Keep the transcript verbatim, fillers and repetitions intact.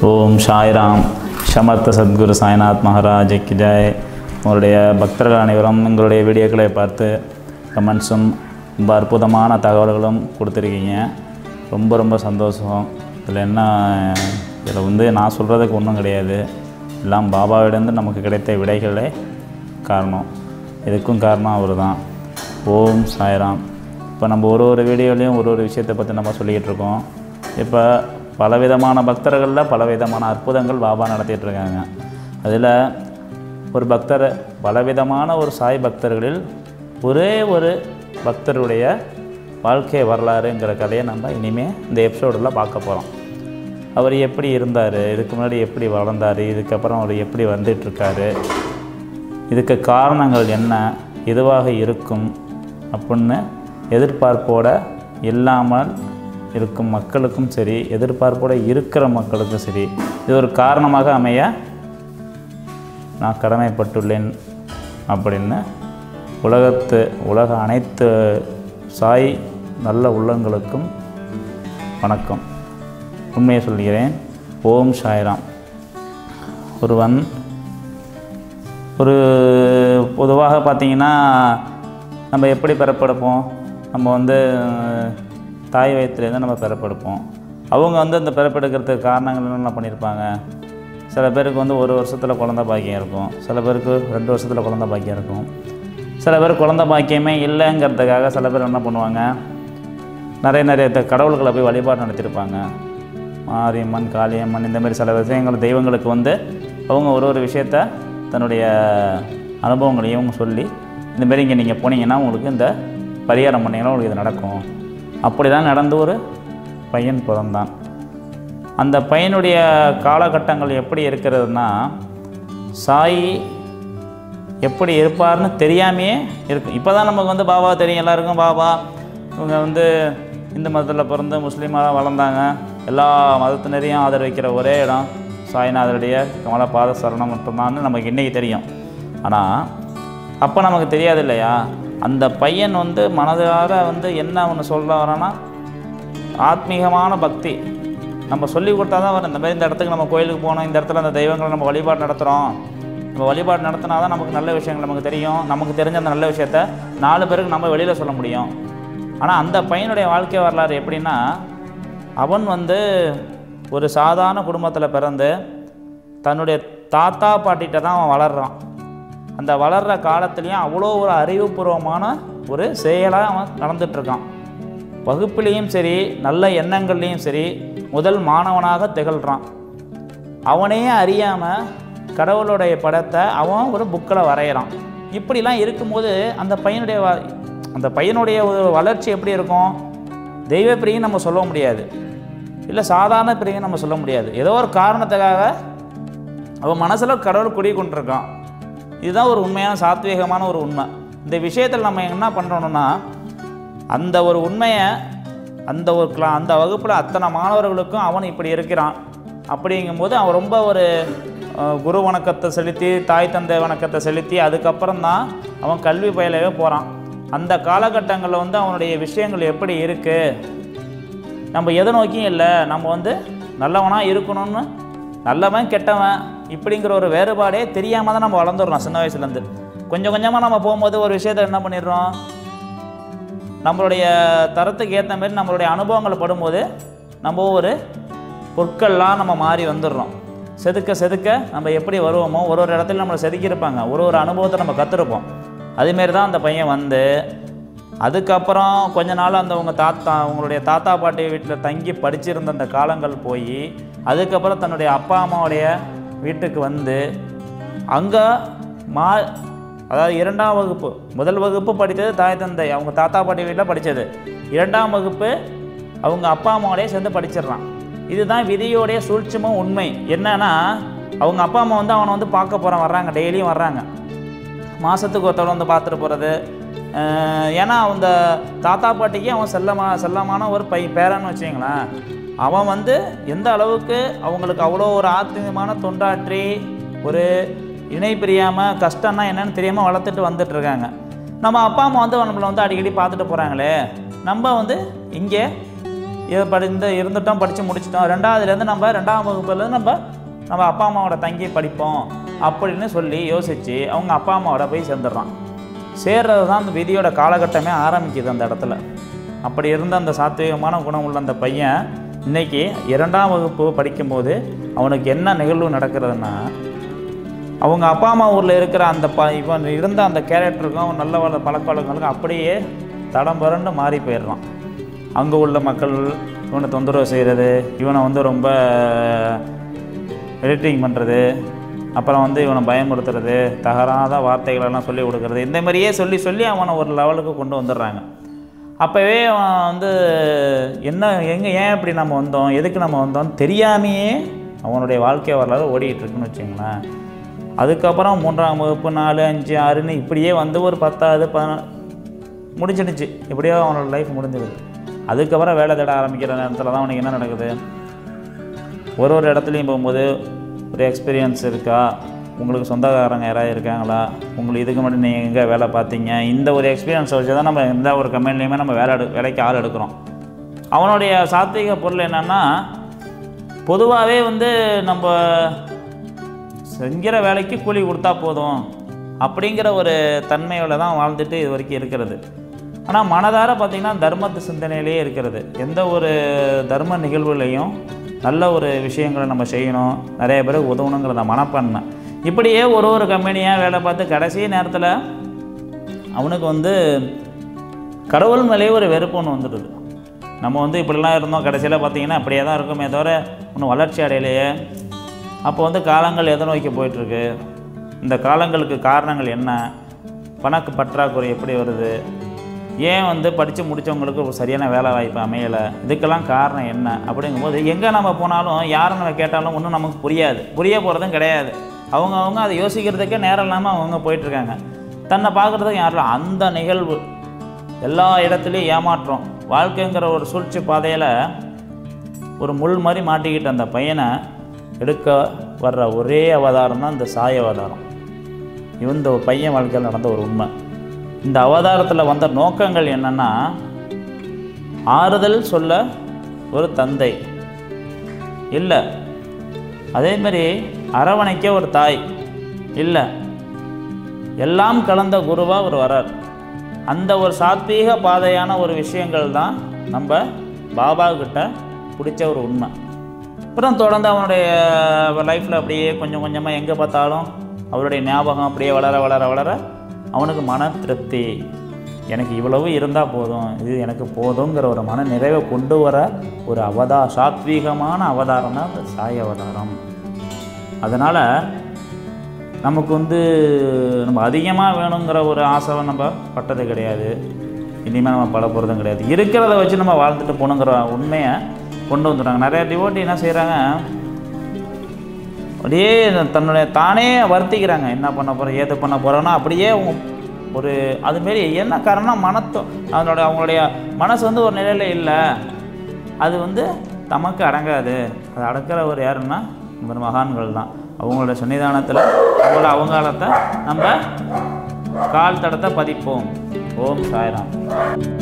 ஓம் சாய்ராம். சமர்த்த சத்குரு சாய்நாத் மகாராஜ் கி ஜெய். உங்களுடைய பக்தர்கள் அனைவரும் எங்களுடைய வீடியோக்களை பார்த்து கமெண்ட்ஸும் ரொம்ப அற்புதமான தகவல்களும் கொடுத்துருக்கீங்க. ரொம்ப ரொம்ப சந்தோஷம். இதில் என்ன, இதில் வந்து நான் சொல்கிறதுக்கு ஒன்றும் கிடையாது. எல்லாம் பாபாவிடந்து நமக்கு கிடைத்த விடைகளே காரணம். இதுக்கும் காரணம் அவர் தான். ஓம் சாய்ராம். இப்போ நம்ம ஒரு ஒரு வீடியோலையும் ஒரு ஒரு விஷயத்தை பற்றி நம்ம சொல்லிக்கிட்டு இருக்கோம். இப்போ பலவிதமான பக்தர்களில் பலவிதமான அற்புதங்கள் பாபா நடத்திட்டுருக்காங்க. அதில் ஒரு பக்தர், பலவிதமான ஒரு சாய் பக்தர்களில் ஒரே ஒரு பக்தருடைய வாழ்க்கை வரலாறுங்கிற கதையை நம்ம இனிமேல் இந்த எபிசோடில் பார்க்க போகிறோம். அவர் எப்படி இருந்தார், இதுக்கு முன்னாடி எப்படி வளர்ந்தார், இதுக்கப்புறம் அவர் எப்படி வந்துட்டுருக்காரு, இதுக்கு காரணங்கள் என்ன, எதுவாக இருக்கும் அப்படின்னு எதிர்பார்ப்போடு இல்லாமல் இருக்கும் மக்களுக்கும் சரி, எதிர்பார்ப்போடு இருக்கிற மக்களுக்கும் சரி, இது ஒரு காரணமாக அமைய நான் கடமைப்பட்டுள்ளேன் அப்படின்னு உலகத்து உலக அனைத்து சாய் நல்ல உள்ளங்களுக்கும் வணக்கம். உண்மையை சொல்கிறேன். ஓம் சாய்ராம். ஒருவன் ஒரு பொதுவாக பார்த்திங்கன்னா நம்ம எப்படி பெறப்படுப்போம், நம்ம வந்து தாய் வயிற்றுலேருந்து நம்ம பிறப்பெடுப்போம். அவங்க வந்து அந்த பிறப்பெடுக்கிறதுக்கு காரணங்கள் என்னென்ன பண்ணியிருப்பாங்க. சில பேருக்கு வந்து ஒரு வருஷத்தில் குழந்த பாக்கியம் இருக்கும், சில பேருக்கு ரெண்டு வருஷத்தில் குழந்த பாக்கியம் இருக்கும், சில பேர் குழந்த பாக்கியமே இல்லைங்கிறதுக்காக சில பேர் என்ன பண்ணுவாங்க, நிறைய நிறைய கடவுள்களை போய் வழிபாடு நடத்தியிருப்பாங்க. மாரியம்மன், காளியம்மன், இந்தமாரி சில விஷயங்கள் தெய்வங்களுக்கு வந்து அவங்க ஒரு ஒரு விஷயத்த தன்னுடைய அனுபவங்களையும் சொல்லி, இந்தமாரி இங்கே நீங்கள் போனீங்கன்னா உங்களுக்கு இந்த பரிகாரம் பண்ணிங்கன்னா உங்களுக்கு இது நடக்கும். அப்படி தான் நடந்து ஒரு பையன் பிறந்தான். அந்த பையனுடைய காலகட்டங்கள் எப்படி இருக்கிறதுனா, சாய் எப்படி இருப்பார்னு தெரியாமையே இருக்கும். இப்போ தான் நமக்கு வந்து பாபா தெரியும் எல்லாருக்கும். பாபா இவங்க வந்து இந்து மதத்தில் பிறந்து முஸ்லீமாக வளர்ந்தாங்க. எல்லா மதத்தினரையும் ஆதரவிக்கிற ஒரே இடம் சாய்நாதருடைய கமல பாத சரணம் மட்டும்தான் நமக்கு இன்றைக்கி தெரியும். ஆனால் அப்போ நமக்கு தெரியாது இல்லையா. அந்த பையன் வந்து மனதார வந்து என்ன ஒன்று சொல்ல வரான்னா, ஆத்மீகமான பக்தி நம்ம சொல்லி கொடுத்தா தான் வரும். இந்த மாதிரி இந்த இடத்துக்கு நம்ம கோயிலுக்கு போகணும், இந்த இடத்துல அந்த தெய்வங்களை நம்ம வழிபாடு நடத்துகிறோம், நம்ம வழிபாடு நடத்தினா தான் நமக்கு நல்ல விஷயங்கள் நமக்கு தெரியும். நமக்கு தெரிஞ்ச அந்த நல்ல விஷயத்த நாலு பேருக்கு நம்ம வெளியில் சொல்ல முடியும். ஆனால் அந்த பையனுடைய வாழ்க்கை வரலாறு எப்படின்னா, அவன் வந்து ஒரு சாதாரண குடும்பத்தில் பிறந்து தன்னுடைய தாத்தா பாட்டிகிட்ட தான் அவன் வளர்கிறான். அந்த வளர்கிற காலத்துலேயும் அவ்வளோ ஒரு அறிவுபூர்வமான ஒரு செயலாக அவன் நடந்துகிட்ருக்கான். வகுப்புலேயும் சரி, நல்ல எண்ணங்கள்லேயும் சரி, முதல் மாணவனாக திகழ்கிறான். அவனே அறியாமல் கடவுளுடைய படத்தை அவன் ஒரு புக்கில் வரைகிறான். இப்படிலாம் இருக்கும்போது அந்த பையனுடைய அந்த பையனுடைய ஒரு வளர்ச்சி எப்படி இருக்கும். தெய்வ பிரியம் நம்ம சொல்ல முடியாது, இல்லை சாதாரண பிரியம் நம்ம சொல்ல முடியாது. ஏதோ ஒரு காரணத்துக்காக அவன் மனசில் கடவுள் குடி கொண்டிருக்கான். இதுதான் ஒரு உண்மையான சாத்வீகமான ஒரு உண்மை. இந்த விஷயத்தில் நம்ம என்ன பண்ணுறோன்னா, அந்த ஒரு உண்மையை அந்த ஒரு கிளா அந்த வகுப்பில் அத்தனை மாணவர்களுக்கும் அவன் இப்படி இருக்கிறான் அப்படிங்கும்போது அவன் ரொம்ப ஒரு குரு வணக்கத்தை செலுத்தி, தாய் தந்தை வணக்கத்தை செலுத்தி, அதுக்கப்புறம் தான் அவன் கல்வி பயிலவே போகிறான். அந்த காலகட்டங்களில் வந்து அவனுடைய விஷயங்கள் எப்படி இருக்குது, நம்ம எதை நோக்கியும் இல்லை, நம்ம வந்து நல்லவனாக இருக்கணும்னு, நல்லவன் கெட்டவன் இப்படிங்கிற ஒரு வேறுபாடே தெரியாமல் தான் நம்ம வளர்ந்துடுறோம். சின்ன வயசுலேருந்து கொஞ்சம் கொஞ்சமாக நம்ம போகும்போது ஒரு விஷயத்தை என்ன பண்ணிடுறோம், நம்மளுடைய தரத்துக்கு ஏற்ற மாதிரி நம்மளுடைய அனுபவங்கள் படும்போது நம்ம ஒரு பொருட்கள்லாம் நம்ம மாறி வந்துடுறோம். செதுக்க செதுக்க நம்ம எப்படி வருவோமோ, ஒரு ஒரு இடத்துல நம்மளை செதுக்கியிருப்பாங்க, ஒரு ஒரு அனுபவத்தை நம்ம கற்றுருப்போம். அதுமாரி தான் அந்த பையன் வந்து அதுக்கப்புறம் கொஞ்ச நாள் அந்த உங்கள் தாத்தா உங்களுடைய தாத்தா பாட்டி வீட்டில் தங்கி படிச்சிருந்த அந்த காலங்கள் போய், அதுக்கப்புறம் தன்னுடைய அப்பா அம்மாவுடைய வீட்டுக்கு வந்து அங்கே மா அதாவது இரண்டாம் வகுப்பு, முதல் வகுப்பு படித்தது தாய் தந்தை அவங்க தாத்தா பாட்டி வீட்டில் படித்தது, இரண்டாம் வகுப்பு அவங்க அப்பா அம்மாவோடைய சேர்ந்து படிச்சிடுறான். இதுதான் விதியோடைய சூழ்ச்சிமும் உண்மை. என்னன்னா, அவங்க அப்பா அம்மா வந்து அவனை வந்து பார்க்க போகிறான், வர்றாங்க, டெய்லியும் வர்றாங்க, மாதத்துக்கு ஒருத்தவரை வந்து பார்த்துட்டு போகிறது. ஏன்னா அந்த தாத்தா பாட்டிக்கு அவன் செல்லமா செல்லமான ஒரு பை பேரன்னு வச்சுங்களேன். அவன் வந்து எந்த அளவுக்கு அவங்களுக்கு அவ்வளோ ஒரு ஆத்மீகமான தொண்டாற்றி ஒரு இணை பிரியாமல் கஷ்டம்னா என்னென்னு தெரியாமல் வளர்த்துட்டு வந்துட்டுருக்காங்க. நம்ம அப்பா அம்மா வந்து நம்மளை வந்து அடிக்கடி பார்த்துட்டு போகிறாங்களே, நம்ம வந்து இங்கே இதை படிந்து இருந்துட்டோம், படித்து முடிச்சிட்டோம், ரெண்டாவதுலேருந்து நம்ம ரெண்டாம் வகுப்புலேருந்து நம்ம நம்ம அப்பா அம்மாவோட தங்கி படிப்போம் அப்படின்னு சொல்லி யோசித்து அவங்க அப்பா அம்மாவோட போய் சேர்ந்துடுறான். சேர்றது தான் அந்த விதியோட காலகட்டமே ஆரம்பிக்குது அந்த இடத்துல. அப்படி இருந்த அந்த சாத்வீகமான குணம் உள்ள அந்த பையன் இன்றைக்கி இரண்டாம் வகுப்பு படிக்கும்போது அவனுக்கு என்ன நிகழ்வு நடக்கிறதுனா, அவங்க அப்பா அம்மா ஊரில் இருக்கிற அந்த ப இவன் இருந்த அந்த கேரக்டருக்கும் அவன் நல்ல வள பழக்க வழக்கங்களுக்கும் அப்படியே தடம் புரண்டு மாறி போயிடுறான். அங்கே உள்ள மக்கள் இவனை தொந்தரவு செய்கிறது, இவனை வந்து ரொம்ப எடிட்டிங் பண்ணுறது, அப்புறம் வந்து இவனை பயமுறுத்துறது, தகராத வார்த்தைகளெல்லாம் சொல்லி கொடுக்குறது, இந்த மாதிரியே சொல்லி சொல்லி அவனை ஒரு லெவலுக்கு கொண்டு வந்துடுறாங்க. அப்போவே அவன் வந்து என்ன எங்கே ஏன் இப்படி நம்ம வந்தோம், எதுக்கு நம்ம வந்தோம்னு தெரியாமையே அவனுடைய வாழ்க்கை வரலாறு ஓடிக்கிட்டுருக்குன்னு வச்சுங்களேன். அதுக்கப்புறம் மூன்றாம் வகுப்பு நாலு அஞ்சு ஆறுன்னு இப்படியே வந்து ஒரு பத்தாவது பதினா முடிச்சிடுச்சு. இப்படியோ அவனோட லைஃப் முடிஞ்சிடுது. அதுக்கப்புறம் வேலை தேட ஆரம்பிக்கிற நேரத்தில் தான் அவனுக்கு என்ன நடக்குது, ஒரு ஒரு இடத்துலையும் போகும்போது ஒரு எக்ஸ்பீரியன்ஸ் இருக்கா, உங்களுக்கு சொந்தக்காரங்க யாராவது இருக்காங்களா, உங்களுக்கு இதுக்கு மட்டும் நீங்கள் எங்கே வேலை பார்த்தீங்க, இந்த ஒரு எக்ஸ்பீரியன்ஸை வச்சு தான் நம்ம எந்த ஒரு கம்பெனிலையுமே நம்ம வேலை எடு வேலைக்கு ஆள் எடுக்கிறோம். அவனுடைய சாத்வீக பொருள் என்னென்னா, பொதுவாகவே வந்து நம்ம செஞ்சிற வேலைக்கு கூலி கொடுத்தா போதும் அப்படிங்கிற ஒரு தன்மையோடு தான் வாழ்ந்துட்டு இது வரைக்கும் இருக்கிறது. ஆனால் மனதார பார்த்திங்கன்னா தர்மத்து சிந்தனையிலே இருக்கிறது. எந்த ஒரு தர்ம நிகழ்வுலையும் நல்ல ஒரு விஷயங்களை நம்ம செய்யணும், நிறைய பேருக்கு உதவணுங்கிறத மனப்பான்மை. இப்படியே ஒரு ஒரு கம்பெனியாக வேலை பார்த்து கடைசி நேரத்தில் அவனுக்கு வந்து கடவுள் மேலேயே ஒரு வெறுப்பு ஒன்று வந்துடுது. நம்ம வந்து இப்படிலாம் இருந்தோம், கடைசியில் பார்த்திங்கன்னா அப்படியே தான் இருக்குமே தவிர ஒன்றும் வளர்ச்சி அடையிலையே. அப்போ வந்து காலங்கள் எதை நோக்கி போயிட்டுருக்கு, இந்த காலங்களுக்கு காரணங்கள் என்ன, பணக்கு பற்றாக்குறை எப்படி வருது, ஏன் வந்து படித்து முடித்தவங்களுக்கு ஒரு சரியான வேலை வாய்ப்பு அமையலை, இதுக்கெல்லாம் காரணம் என்ன அப்படிங்கும்போது எங்கே நம்ம போனாலும் யாரை நம்ம கேட்டாலும் ஒன்றும் நமக்கு புரியாது, புரிய போகிறதும் கிடையாது. அவங்கவுங்க அதை யோசிக்கிறதுக்கே நேரம் இல்லாமல் அவங்கவுங்க போயிட்டுருக்காங்க. தன்னை பார்க்குறதுக்கு யாரும் அந்த நிகழ்வு எல்லா இடத்துலையும் ஏமாற்றம், வாழ்க்கைங்கிற ஒரு சூழ்ச்சி பாதையில் ஒரு முள் மாதிரி மாட்டிக்கிட்ட அந்த பையனை எடுக்க வர்ற ஒரே அவதாரம் தான் இந்த சாய் அவதாரம். இந்த பையன் வாழ்க்கையில் நடந்த ஒரு உண்மை. இந்த அவதாரத்தில் வந்த நோக்கங்கள் என்னென்னா, ஆறுதல் சொல்ல ஒரு தந்தை இல்லை, அதேமாரி அரவணைக்க ஒரு தாய் இல்லை, எல்லாம் கலந்த குருவாக ஒரு வரார். அந்த ஒரு சாத்வீக பாதையான ஒரு விஷயங்கள் தான் நம்ம பாபா கிட்ட பிடிச்ச ஒரு உண்மை. அப்புறம் தொடர்ந்து அவனுடைய லைஃப்பில் அப்படியே கொஞ்சம் கொஞ்சமாக எங்கே பார்த்தாலும் அவருடைய ஞாபகம் அப்படியே வளர வளர வளர அவனுக்கு மன திருப்தி, எனக்கு இவ்வளவு இருந்தால் போதும், இது எனக்கு போதுங்கிற ஒரு மன நிறைவை கொண்டு வர ஒரு அவதா சாத்வீகமான அவதாரம் தான் அந்த சாய் அவதாரம். அதனால் நமக்கு வந்து நம்ம அதிகமாக வேணுங்கிற ஒரு ஆசை நம்ம பட்டது கிடையாது, இனிமேல் நம்ம பட போகிறதும் கிடையாது. இருக்கிறத வச்சு நம்ம வாழ்ந்துட்டு போகணுங்கிற உண்மையை கொண்டு வந்துடுறாங்க. நிறைய டிவோட்டி என்ன செய்கிறாங்க, அப்படியே தன்னுடைய தானே வருத்திக்கிறாங்க, என்ன பண்ண போகிறோம் ஏது பண்ண போகிறோன்னா அப்படியே ஒரு அதுமாரி. என்ன காரணம், மனத்தோ அதனோட அவங்களுடைய மனசு வந்து ஒரு நிலையில் இல்லை, அது வந்து தமக்கு அடங்காது. அது அடக்கிற ஒரு யாருன்னா நம்ம மகான்கள் தான். அவங்களோட சன்னிதானத்தில் அவங்களோட அவங்காலத்தை நம்ம கால் தடத்தை பதிப்போம். ஓம் சாய்ராம்.